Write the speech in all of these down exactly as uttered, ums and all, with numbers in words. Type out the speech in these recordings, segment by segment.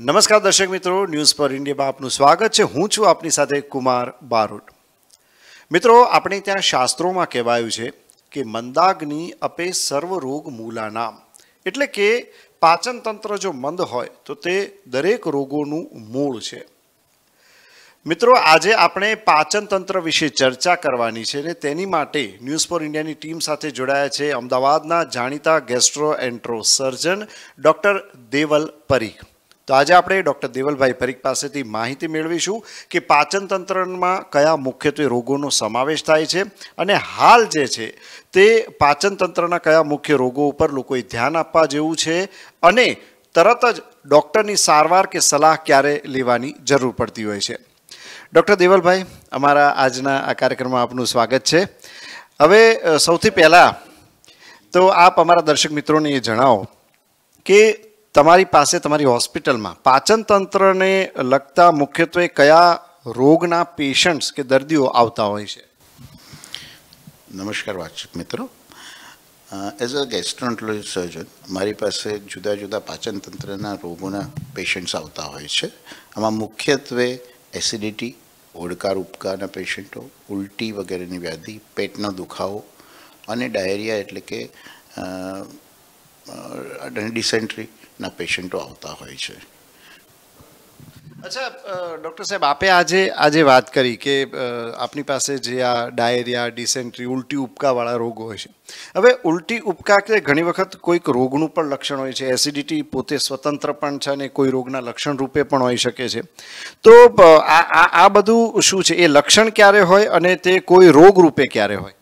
નમસ્કાર દર્શક મિત્રો, ન્યૂઝ પર ઇન્ડિયામાં આપનું સ્વાગત છે। હું છું આપની સાથે કુમાર બારોટ। મિત્રો, આપણે ત્યાં શાસ્ત્રોમાં કહેવાયું છે કે મંદાગ્નિ અપે સર્વ રોગ મૂલાનામ, એટલે કે પાચન તંત્ર જો મંદ હોય તો તે દરેક રોગોનું મૂળ છે। મિત્રો, આજે આપણે પાચન તંત્ર વિશે ચર્ચા કરવાની છે ને તેની માટે ન્યૂઝ ફોર ઇન્ડિયાની ટીમ સાથે જોડાયા છે અમદાવાદના જાણીતા gastro entero surgeon doctor Deval Parikh. તો આજે આપણે ડૉક્ટર દેવલભાઈ પરીખ પાસેથી માહિતી મેળવીશું કે પાચન તંત્રમાં કયા મુખ્યત્વે રોગોનો સમાવેશ થાય છે અને હાલ જે છે તે પાચન તંત્રના કયા મુખ્ય રોગો ઉપર લોકોએ ધ્યાન આપવા જેવું છે અને તરત જ ડૉક્ટરની સારવાર કે સલાહ ક્યારે લેવાની જરૂર પડતી હોય છે। ડૉક્ટર દેવલભાઈ, અમારા આજના આ કાર્યક્રમમાં આપનું સ્વાગત છે। હવે સૌથી પહેલાં તો આપ અમારા દર્શક મિત્રોને એ જણાવો કે તમારી પાસે તમારી હોસ્પિટલમાં પાચન તંત્રને લગતા મુખ્યત્વે કયા રોગના પેશન્ટ્સ કે દર્દીઓ આવતા હોય છે? નમસ્કાર વાચક મિત્રો, એઝ અ ગેસ્ટ્રોએન્ટ્રોલોજી સર્જન મારી પાસે જુદા જુદા પાચન તંત્રના રોગોના પેશન્ટ્સ આવતા હોય છે। આમાં મુખ્યત્વે એસિડિટી, ઓડકાર ઉપકારના પેશન્ટો, ઉલટી વગેરેની વ્યાધિ, પેટનો દુખાવો અને ડાયરિયા એટલે કે ડિસેન્ટ્રી ના પેશન્ટો આવતા હોય છે। અચ્છા ડૉક્ટર સાહેબ, આપે આજે આજે વાત કરી કે આપની પાસે જે આ ડાયરિયા, ડિસેન્ટ્રી, ઉલટી ઉપકાવાળા રોગો હોય છે। હવે ઉલટી ઉપકા કે ઘણી વખત કોઈક રોગનું પણ લક્ષણ હોય છે, એસિડિટી પોતે સ્વતંત્ર પણ છે અને કોઈ રોગના લક્ષણ રૂપે પણ હોઈ શકે છે। તો આ આ બધું શું છે, એ લક્ષણ ક્યારે હોય અને તે કોઈ રોગ રૂપે ક્યારે હોય?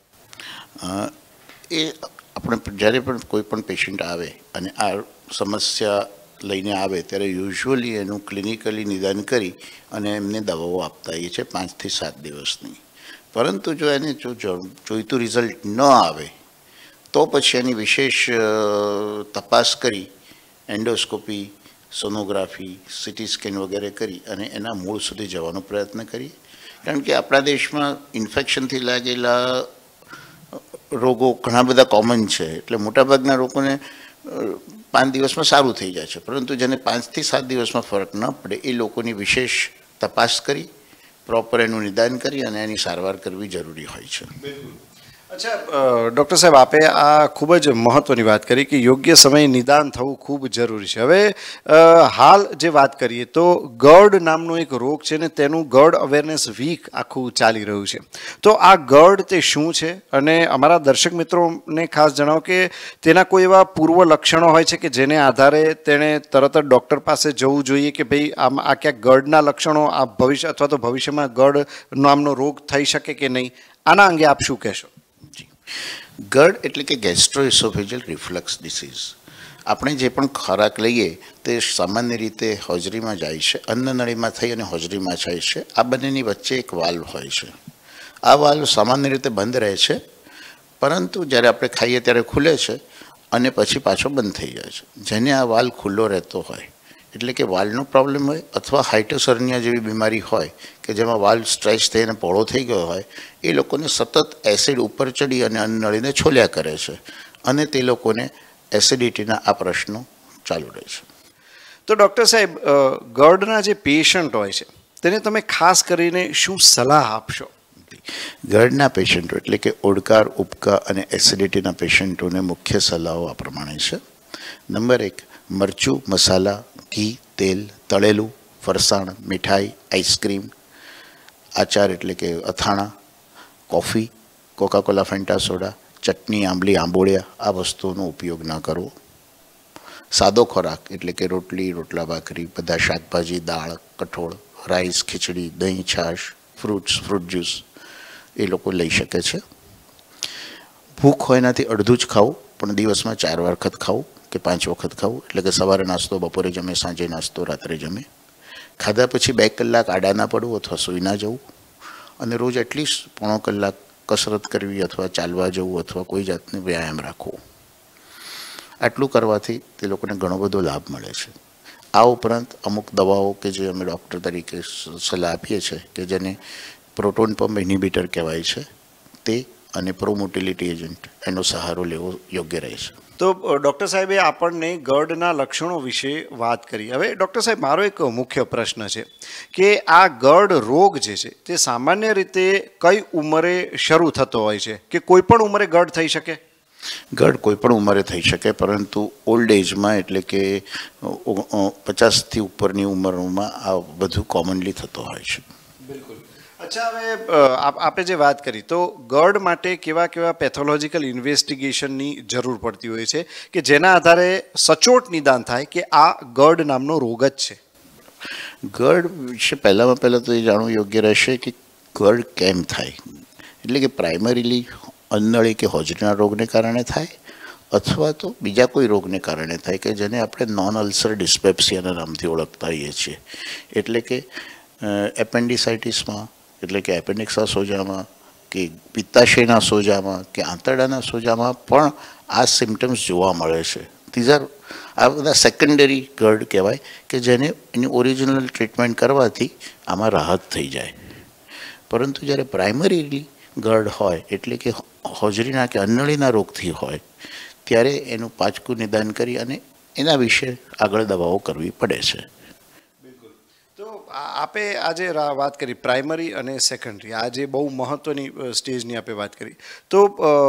એ આપણે જ્યારે પણ કોઈ પણ પેશન્ટ આવે અને આ સમસ્યા લઈને આવે ત્યારે યુઝ્યુઅલી એનું ક્લિનિકલી નિદાન કરી અને એમને દવાઓ આપતા હોઈએ છીએ પાંચથી સાત દિવસની। પરંતુ જો એને જો જોઈતું રિઝલ્ટ ન આવે તો પછી એની વિશેષ તપાસ કરી એન્ડોસ્કોપી, સોનોગ્રાફી, સીટી સ્કેન વગેરે કરી અને એના મૂળ સુધી જવાનો પ્રયત્ન કરીએ। કારણ કે આપણા દેશમાં ઇન્ફેક્શનથી લાગેલા રોગો ઘણા બધા કોમન છે, એટલે મોટાભાગના લોકોને પાંચ દિવસમાં સારું થઈ જાય છે, પરંતુ જેને પાંચથી સાત દિવસમાં ફરક ન પડે એ લોકોની વિશેષ તપાસ કરી પ્રોપર એનું નિદાન કરી અને એની સારવાર કરવી જરૂરી હોય છે। અચ્છા ડૉક્ટર સાહેબ, આપે આ ખૂબ જ મહત્ત્વની વાત કરી કે યોગ્ય સમયે નિદાન થવું ખૂબ જરૂરી છે। હવે હાલ જે વાત કરીએ તો ગર્ડ નામનો એક રોગ છે ને તેનું ગર્ડ અવેરનેસ વીક આખું ચાલી રહ્યું છે। તો આ ગર્ડ તે શું છે અને અમારા દર્શક મિત્રોને ખાસ જણાવો કે તેના કોઈ એવા પૂર્વ લક્ષણો હોય છે કે જેને આધારે તેણે તરત જ ડૉક્ટર પાસે જવું જોઈએ કે ભાઈ આમ આ ક્યાંક ગર્ડના લક્ષણો આ ભવિષ્ય અથવા તો ભવિષ્યમાં ગર્ડ નામનો રોગ થઈ શકે કે નહીં, આના અંગે આપ શું કહેશો? ગર્ડ એટલે કે ગેસ્ટ્રોઇસોફેજિયલ રિફ્લક્સ ડિસીઝ। આપણે જે પણ ખોરાક લઈએ તે સામાન્ય રીતે હોજરીમાં જાય છે, અન્નનળીમાં થઈ અને હોજરીમાં જાય છે। આ બંનેની વચ્ચે એક વાલ્વ હોય છે। આ વાલ્વ સામાન્ય રીતે બંધ રહે છે, પરંતુ જ્યારે આપણે ખાઈએ ત્યારે ખુલે છે અને પછી પાછો બંધ થઈ જાય છે। જેને આ વાલ્વ ખુલ્લો રહેતો હોય એટલે કે વાલ્વનો પ્રોબ્લેમ હોય અથવા હાઇટોસર્નિયા જેવી બીમારી હોય કે જેમાં વાલ્વ સ્ટ્રેચ થઈને પહોળો થઈ ગયો હોય, એ લોકોને સતત એસિડ ઉપર ચડી અને અન્નનળીને છોલ્યા કરે છે અને તે લોકોને એસિડિટીના આ પ્રશ્નો ચાલુ રહે છે। તો ડૉક્ટર સાહેબ, ગર્ડના જે પેશન્ટ હોય છે તેને તમે ખાસ કરીને શું સલાહ આપશો? ગર્ડના પેશન્ટો એટલે કે ઓડકાર, ઉપકા અને એસિડિટીના પેશન્ટોને મુખ્ય સલાહો આ પ્રમાણે છે। નંબર એક, મરચું, મસાલા, ઘી, તેલ, તળેલું, ફરસાણ, મીઠાઈ, આઈસ્ક્રીમ, આચાર એટલે કે અથાણા, coffee, Coca Cola, Fanta soda, chutney, આંબલી, આંબોળિયા આ વસ્તુઓનો ઉપયોગ ન કરવો। સાદો ખોરાક એટલે કે રોટલી, રોટલા ભાખરી, બધા શાકભાજી, દાળ, કઠોળ, રાઈસ, ખીચડી, દહીં, છાશ, ફ્રૂટ્સ, ફ્રૂટ જ્યુસ એ લોકો લઈ શકે છે। ભૂખ હોય એનાથી અડધું જ ખાવું, પણ દિવસમાં ચાર વખત ખાવું કે પાંચ વખત ખાવું, એટલે કે સવારે નાસ્તો, બપોરે જમે, સાંજે નાસ્તો, રાત્રે જમે। ખાધા પછી બે કલાક આડા ના પડવું અથવા સૂઈ ના જવું અને રોજ એટલીસ્ટ પોણો કલાક કસરત કરવી અથવા ચાલવા જવું અથવા કોઈ જાતનું વ્યાયામ રાખવો। આટલું કરવાથી તે લોકોને ઘણો બધો લાભ મળે છે। આ ઉપરાંત અમુક દવાઓ કે જે અમે ડૉક્ટર તરીકે સલાહ આપીએ છીએ કે જેને પ્રોટોન પંપ ઇન્હિબિટર કહેવાય છે, તે અને પ્રોમોટિલિટી એજન્ટ એનો સહારો લેવો યોગ્ય રહે છે। તો ડૉક્ટર સાહેબે આપણને ગર્ડના લક્ષણો વિશે વાત કરી. હવે ડૉક્ટર સાહેબ, મારો એક મુખ્ય પ્રશ્ન છે કે આ ગર્ડ રોગ જે છે તે સામાન્ય રીતે કઈ ઉંમરે શરૂ થતો હોય છે, કે કોઈ પણ ઉંમરે ગર્ડ થઈ શકે? ગર્ડ કોઈ પણ ઉંમરે થઈ શકે, પરંતુ ઓલ્ડ એજમાં એટલે કે પચાસથી ઉપરની ઉંમરોમાં આ બધું કોમનલી થતો હોય છે. બિલકુલ. અચ્છા, હવે આપણે જે વાત કરી તો ગર્ડ માટે કેવા કેવા પેથોલોજીકલ ઇન્વેસ્ટિગેશનની જરૂર પડતી હોય છે કે જેના આધારે સચોટ નિદાન થાય કે આ ગર્ડ નામનો રોગ જ છે? ગર્ડ વિશે પહેલાંમાં પહેલાં તો એ જાણવું યોગ્ય રહેશે કે ગર્ડ કેમ થાય. એટલે કે પ્રાઇમરીલી અન્નળી કે હોજરીના રોગને કારણે થાય, અથવા તો બીજા કોઈ રોગને કારણે થાય કે જેને આપણે નોન અલ્સર ડિસ્પેપ્સિયાના નામથી ઓળખતા હોઈએ છીએ. એટલે કે એપેન્ડિસાઇટિસમાં, એટલે કે એપેન્ડિક્સના સોજામાં, કે પિત્તાશયના સોજામાં, કે આંતરડાના સોજામાં પણ આ સિમ્ટમ્સ જોવા મળે છે. ધીઝ આર આ બધા સેકન્ડરી ગર્ડ કહેવાય કે જેને એની ઓરિજિનલ ટ્રીટમેન્ટ કરવાથી આમાં રાહત થઈ જાય. પરંતુ જ્યારે પ્રાઇમરીલી ગર્ડ હોય, એટલે કે હોજરીના કે અન્નળીના રોગથી હોય, ત્યારે એનું પાચકું નિદાન કરી અને એના વિશે આગળ દવાઓ કરવી પડે છે. બિલકુલ. તો આપે આજે વાત કરી પ્રાઇમરી અને સેકન્ડરી, આજે બહુ મહત્ત્વની સ્ટેજની આપે વાત કરી. તો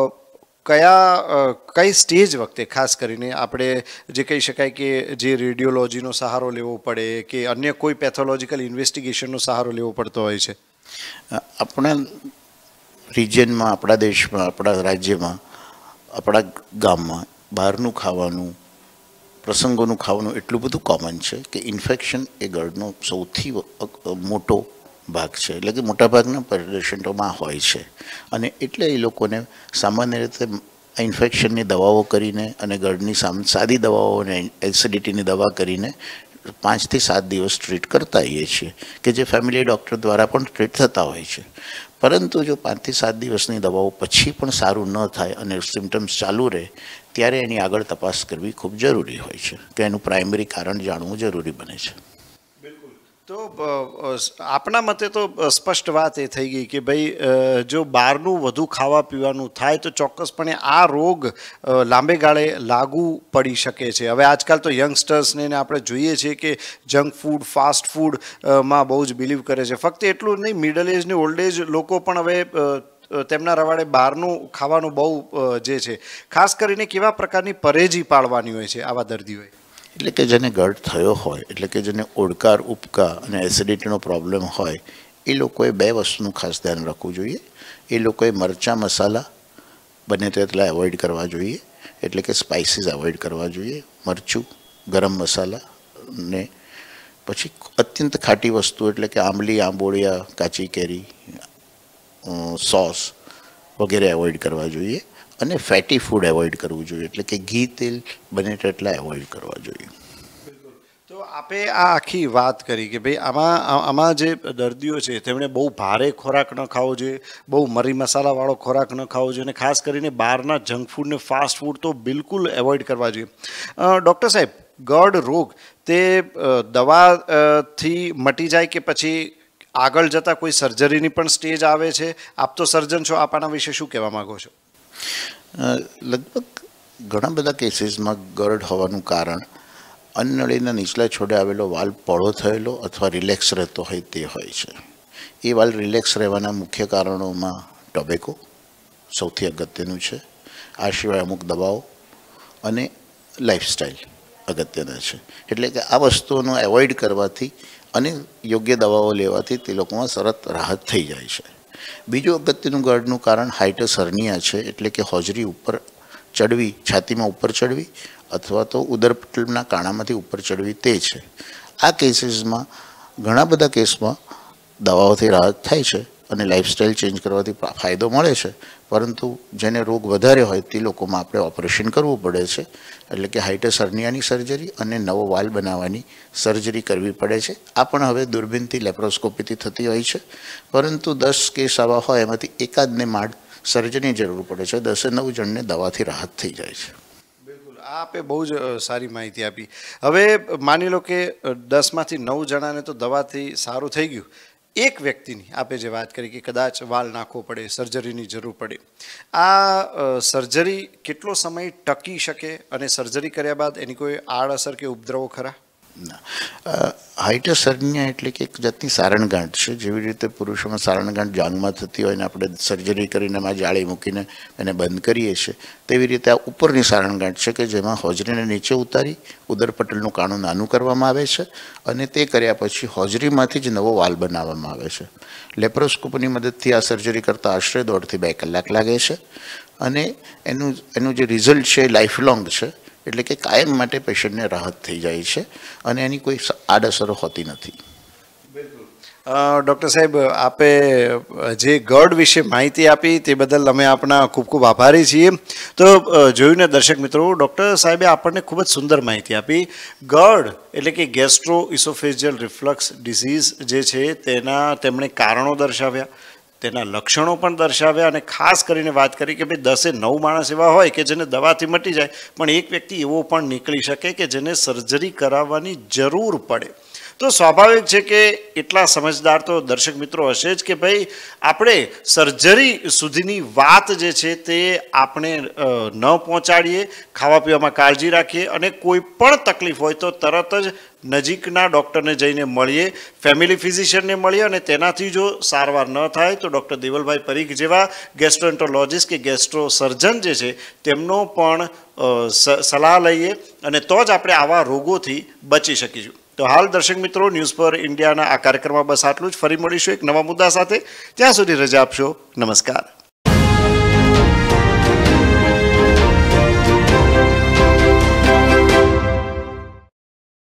કયા કઈ સ્ટેજ વખતે ખાસ કરીને આપણે જે કહી શકાય કે જે રેડિયોલોજીનો સહારો લેવો પડે કે અન્ય કોઈ પેથોલોજીકલ ઇન્વેસ્ટિગેશનનો સહારો લેવો પડતો હોય છે? આપણા રિજિયનમાં, આપણા દેશમાં, આપણા રાજ્યમાં, આપણા ગામમાં બહારનું ખાવાનું, પ્રસંગોનું ખાવાનું એટલું બધું કોમન છે કે ઇન્ફેક્શન એ ગર્ડનો સૌથી મોટો ભાગ છે. એટલે કે મોટાભાગના પેશન્ટોમાં હોય છે. અને એટલે એ લોકોને સામાન્ય રીતે ઇન્ફેક્શનની દવાઓ કરીને અને ગર્ડની સાદી દવાઓ અને એસિડિટીની દવા કરીને પાંચથી સાત દિવસ ટ્રીટ કરતા હોઈએ છીએ, કે જે ફેમિલી ડૉક્ટર દ્વારા પણ ટ્રીટ થતા હોય છે. પરંતુ જો પાંચથી સાત દિવસની દવાઓ પછી પણ સારું ન થાય અને સિમ્ટમ્સ ચાલુ રહે, ત્યારે એની આગળ તપાસ કરવી ખૂબ જરૂરી હોય છે, કે એનું પ્રાઇમરી કારણ જાણવું જરૂરી બને છે. બિલકુલ. તો આપણા મતે તો સ્પષ્ટ વાત એ થઈ ગઈ કે ભાઈ જો બહારનું વધુ ખાવા પીવાનું થાય તો ચોક્કસપણે આ રોગ લાંબે ગાળે લાગુ પડી શકે છે. હવે આજકાલ તો યંગસ્ટર્સને આપણે જોઈએ છીએ કે જંક ફૂડ, ફાસ્ટ ફૂડમાં બહુ જ બિલીવ કરે છે. ફક્ત એટલું જ નહીં, મિડલ એજ ને ઓલ્ડ એજ લોકો પણ હવે તેમના રવાડે બહારનું ખાવાનું બહુ જે છે, ખાસ કરીને કેવા પ્રકારની પરેજી પાળવાની હોય છે આવા દર્દીઓએ? એટલે કે જેને ગર્ડ થયો હોય, એટલે કે જેને ઓડકાર, ઉપકા અને એસિડિટીનો પ્રોબ્લેમ હોય, એ લોકોએ બે વસ્તુનું ખાસ ધ્યાન રાખવું જોઈએ. એ લોકોએ મરચાં, મસાલા બને તેટલા એવોઇડ કરવા જોઈએ. એટલે કે સ્પાઇસીસ એવોઇડ કરવા જોઈએ. મરચું, ગરમ મસાલા ને પછી અત્યંત ખાટી વસ્તુ એટલે કે આંબલી, આંબોળિયા, કાચી કેરી, સોસ વગેરે એવોઇડ કરવા જોઈએ. અને ફેટી ફૂડ એવોઇડ કરવું જોઈએ, એટલે કે ઘી, તેલ બને તેટલા એવોઇડ કરવા જોઈએ. તો આપે આ આખી વાત કરી કે ભાઈ આમાં આમાં જે દર્દીઓ છે તેમણે બહુ ભારે ખોરાક ન ખાવો જોઈએ, બહુ મરી મસાલાવાળો ખોરાક ન ખાવો જોઈએ, અને ખાસ કરીને બહારના જંક ફૂડ ને ફાસ્ટ ફૂડ તો બિલકુલ એવોઇડ કરવા જોઈએ. ડૉક્ટર સાહેબ, ગર્ડ રોગ તે દવાથી મટી જાય કે પછી આગળ જતાં કોઈ સર્જરીની પણ સ્ટેજ આવે છે? આપ તો સર્જન છો, આપ આના વિશે શું કહેવા માગો છો? લગભગ ઘણા બધા કેસીસમાં ગર્ડ હોવાનું કારણ અન્નળીના નીચલા છોડે આવેલો વાલ્વ પહોળો થયેલો અથવા રિલેક્સ રહેતો હોય તે હોય છે. એ વાલ્વ રિલેક્સ રહેવાના મુખ્ય કારણોમાં ટોબેકો સૌથી અગત્યનું છે. આ સિવાય અમુક દવાઓ અને લાઈફસ્ટાઈલ અગત્યના છે. એટલે કે આ વસ્તુઓનો એવોઇડ કરવાથી અને યોગ્ય દવાઓ લેવાથી તે લોકોમાં તરત રાહત થઈ જાય છે. બીજું અગત્યનું ગર્ડનું કારણ હાઇટસ હર્નિયા છે, એટલે કે હોજરી ઉપર ચડવી, છાતીમાં ઉપર ચડવી અથવા તો ઉદરપટલના કાણામાંથી ઉપર ચડવી તે છે. આ કેસીસમાં ઘણા બધા કેસમાં દવાઓથી રાહત થાય છે અને લાઈફસ્ટાઈલ ચેન્જ કરવાથી ફાયદો મળે છે. પરંતુ જેને રોગ વધારે હોય તે લોકોમાં આપણે ઓપરેશન કરવું પડે છે. એટલે કે હાઇટસ હર્નિયાની સર્જરી અને નવો વાલ બનાવવાની સર્જરી કરવી પડે છે. આ પણ હવે દૂરબીનથી લેપ્રોસ્કોપીથી થતી હોય છે. પરંતુ દસ કેસ આવા હોય એમાંથી એકાદને માંડ સર્જરીની જરૂર પડે છે. દસે નવ જણને દવાથી રાહત થઈ જાય છે. બિલકુલ, આ આપે બહુ જ સારી માહિતી આપી. હવે માની લો કે દસમાંથી નવ જણાને તો દવાથી સારું થઈ ગયું, એક વ્યક્તિની આપે જે વાત કરી કે કદાચ વાલ નાખવો પડે, સર્જરીની જરૂર પડે, આ સર્જરી કેટલો સમય ટકી શકે અને સર્જરી કર્યા બાદ એની કોઈ આડઅસર કે ઉપદ્રવો ખરા? ના, હાઇટસ હર્નિયા એટલે કે એક જાતની સારણગાંઠ છે. જેવી રીતે પુરુષોમાં સારણગાંઠ જાંઘમાં થતી હોય ને આપણે સર્જરી કરીને એમાં જાળી મૂકીને એને બંધ કરીએ છીએ, તેવી રીતે આ ઉપરની સારણગાંઠ છે કે જેમાં હોજરીને નીચે ઉતારી ઉદરપટલનું કાણું નાનું કરવામાં આવે છે અને તે કર્યા પછી હોજરીમાંથી જ નવો વાલ બનાવવામાં આવે છે. લેપ્રોસ્કોપીની મદદથી આ સર્જરી કરતાં આશરે દોઢથી બે કલાક લાગે છે અને એનું એનું જે રિઝલ્ટ છે એ લાઈફ લોંગ છે, એટલે કે કાયમ માટે પેશન્ટને રાહત થઈ જાય છે અને એની કોઈ આડઅસરો હોતી નથી. ડૉક્ટર સાહેબ, આપે જે ગર્ડ વિશે માહિતી આપી તે બદલ અમે આપના ખૂબ ખૂબ આભારી છીએ. તો જોયું ને દર્શક મિત્રો, ડૉક્ટર સાહેબે આપણને ખૂબ જ સુંદર માહિતી આપી. ગર્ડ એટલે કે ગેસ્ટ્રો ઇસોફેજિયલ રિફ્લક્સ ડિસીઝ જે છે તેના તેમણે કારણો દર્શાવ્યા, તેના લક્ષણો પણ દર્શાવ્યા અને ખાસ કરીને વાત કરી કે ભાઈ દસે નવ માણસ એવા હોય કે જેને દવાથી મટી જાય, પણ એક વ્યક્તિ એવો પણ નીકળી શકે કે જેને સર્જરી કરાવવાની જરૂર પડે. તો સ્વાભાવિક છે કે એટલા સમજદાર તો દર્શક મિત્રો હશે જ કે ભાઈ આપણે સર્જરી સુધીની વાત જે છે તે આપણે ન પહોંચાડીએ, ખાવા પીવામાં કાળજી રાખીએ અને કોઈ પણ તકલીફ હોય તો તરત જ નજીકના ડૉક્ટરને જઈને મળીએ, ફેમિલી ફિઝિશિયનને મળીએ અને તેનાથી જો સારવાર ન થાય તો ડૉક્ટર દેવલભાઈ પરીખ જેવા ગેસ્ટ્રોએન્ટરોલોજિસ્ટ કે ગેસ્ટ્રો સર્જન જે છે તેમનો પણ સલાહ લઈએ અને તો જ આપણે આવા રોગોથી બચી શકીશું. તો હાલ દર્શક મિત્રો, ન્યૂઝ પર ઇન્ડિયાના આ કાર્યક્રમમાં બસ આટલું જ. ફરી મળીશું એક નવા મુદ્દા સાથે. ત્યાં સુધી રજા આપશો. નમસ્કાર.